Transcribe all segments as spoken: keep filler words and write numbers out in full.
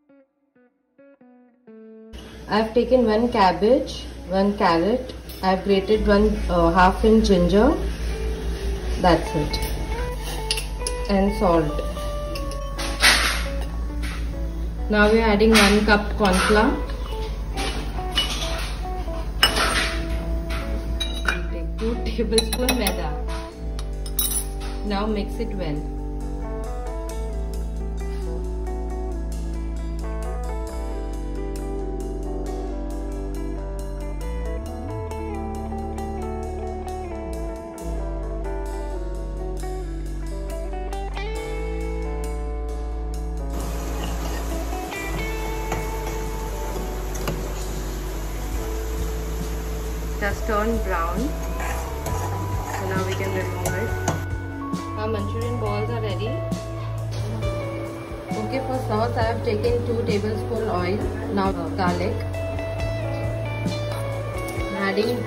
I have taken one cabbage, one carrot. I have grated one uh, half inch ginger. That's it. And salt. Now we are adding one cup corn flour. Take two tablespoons maida. Now mix it well. Just turn brown, so now we can remove it. Our Manchurian balls are ready. Okay, for sauce I have taken two tablespoons oil. Now garlic. Adding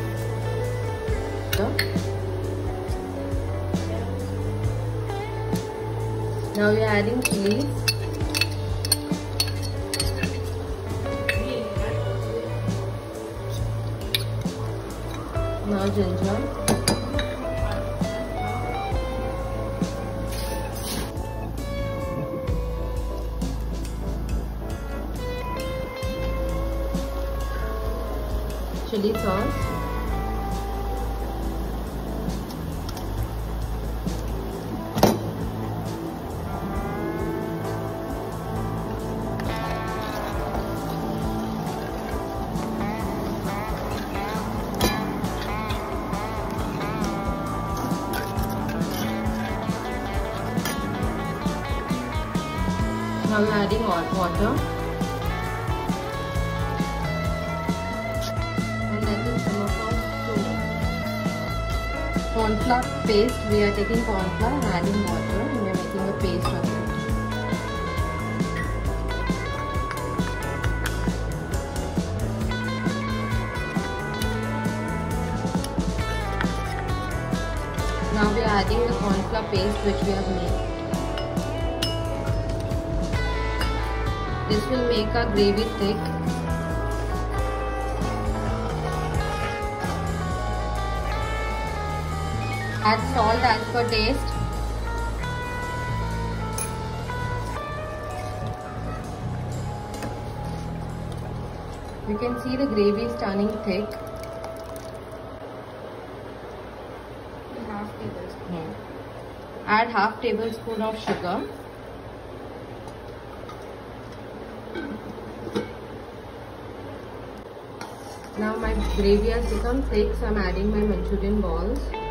now we are adding chilies. Now ginger. Chili sauce. Now we are adding hot water and letting simmer for two minutes. Corn flour paste, we are taking corn flour and adding water and we are making a paste of it. Now we are adding the corn flour paste which we have made. This will make our gravy thick. Add salt as per taste. You can see the gravy is turning thick. Half tablespoon. Add half tablespoon of sugar. Now my gravy has become thick, so I am adding my Manchurian balls.